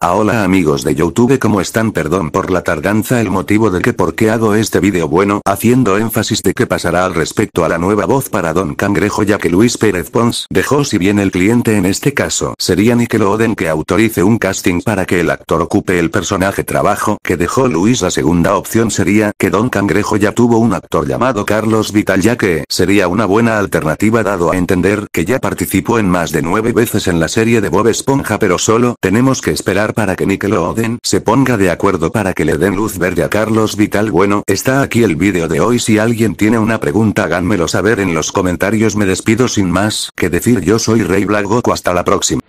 Hola amigos de YouTube, ¿cómo están? Perdón por la tardanza, el motivo de que por qué hago este vídeo, bueno, haciendo énfasis de qué pasará al respecto a la nueva voz para Don Cangrejo, ya que Luis Pérez Pons dejó, si bien el cliente en este caso sería Nickelodeon, que autorice un casting para que el actor ocupe el personaje trabajo que dejó Luis. La segunda opción sería que Don Cangrejo ya tuvo un actor llamado Carlos Vital, ya que sería una buena alternativa, dado a entender que ya participó en más de 9 veces en la serie de Bob Esponja, pero solo tenemos que esperar para que Nickelodeon se ponga de acuerdo para que le den luz verde a Carlos Vital. Bueno, está aquí el vídeo de hoy. Si alguien tiene una pregunta, háganmelo saber en los comentarios. Me despido sin más que decir. Yo soy Rey Black Goku, hasta la próxima.